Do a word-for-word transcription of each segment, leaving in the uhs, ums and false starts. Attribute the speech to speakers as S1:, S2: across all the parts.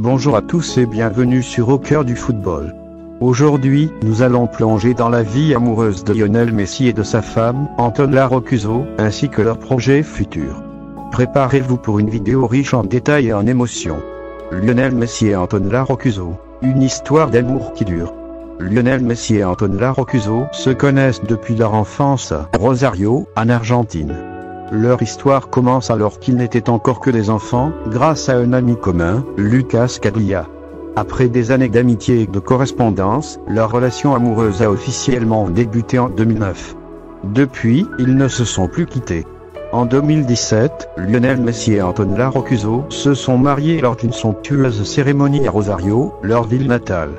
S1: Bonjour à tous et bienvenue sur Au cœur du football. Aujourd'hui, nous allons plonger dans la vie amoureuse de Lionel Messi et de sa femme, Antonella Roccuzzo, ainsi que leurs projets futurs. Préparez-vous pour une vidéo riche en détails et en émotions. Lionel Messi et Antonella Roccuzzo, une histoire d'amour qui dure. Lionel Messi et Antonella Roccuzzo se connaissent depuis leur enfance à Rosario, en Argentine. Leur histoire commence alors qu'ils n'étaient encore que des enfants, grâce à un ami commun, Lucas Caglia. Après des années d'amitié et de correspondance, leur relation amoureuse a officiellement débuté en deux mille neuf. Depuis, ils ne se sont plus quittés. En deux mille dix-sept, Lionel Messi et Antonella Roccuzzo se sont mariés lors d'une somptueuse cérémonie à Rosario, leur ville natale.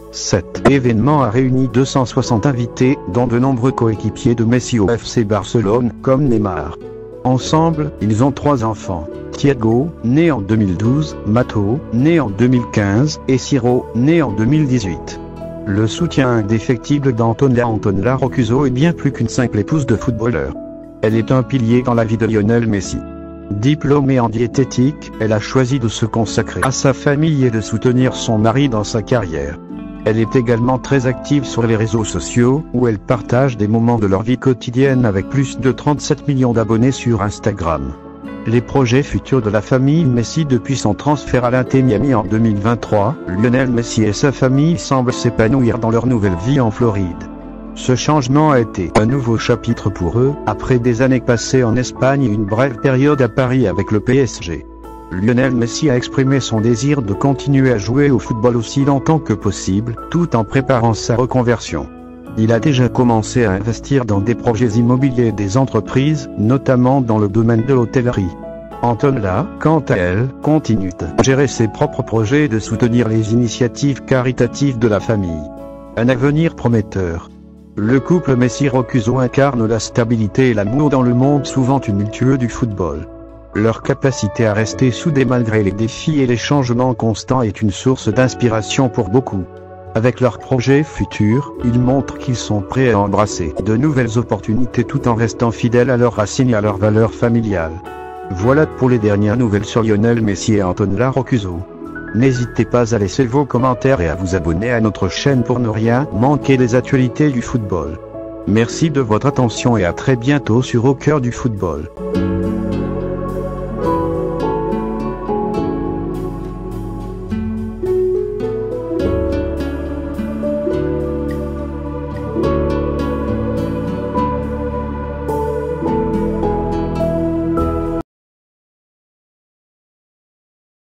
S1: Cet événement a réuni deux cent soixante invités, dont de nombreux coéquipiers de Messi au F C Barcelone, comme Neymar. Ensemble, ils ont trois enfants, Thiago, né en deux mille douze, Matteo, né en deux mille quinze, et Ciro, né en deux mille dix-huit. Le soutien indéfectible d'Antonella Antonella Roccuzzo est bien plus qu'une simple épouse de footballeur. Elle est un pilier dans la vie de Lionel Messi. Diplômée en diététique, elle a choisi de se consacrer à sa famille et de soutenir son mari dans sa carrière. Elle est également très active sur les réseaux sociaux, où elle partage des moments de leur vie quotidienne avec plus de trente-sept millions d'abonnés sur Instagram. Les projets futurs de la famille Messi depuis son transfert à l'Inter Miami en deux mille vingt-trois, Lionel Messi et sa famille semblent s'épanouir dans leur nouvelle vie en Floride. Ce changement a été un nouveau chapitre pour eux, après des années passées en Espagne et une brève période à Paris avec le P S G. Lionel Messi a exprimé son désir de continuer à jouer au football aussi longtemps que possible, tout en préparant sa reconversion. Il a déjà commencé à investir dans des projets immobiliers et des entreprises, notamment dans le domaine de l'hôtellerie. Antonella, quant à elle, continue de gérer ses propres projets et de soutenir les initiatives caritatives de la famille. Un avenir prometteur. Le couple Messi-Roccuzzo incarne la stabilité et l'amour dans le monde souvent tumultueux du football. Leur capacité à rester soudés malgré les défis et les changements constants est une source d'inspiration pour beaucoup. Avec leurs projets futurs, ils montrent qu'ils sont prêts à embrasser de nouvelles opportunités tout en restant fidèles à leurs racines et à leurs valeurs familiales. Voilà pour les dernières nouvelles sur Lionel Messi et Antonella Roccuzzo. N'hésitez pas à laisser vos commentaires et à vous abonner à notre chaîne pour ne rien manquer des actualités du football. Merci de votre attention et à très bientôt sur Au cœur du football.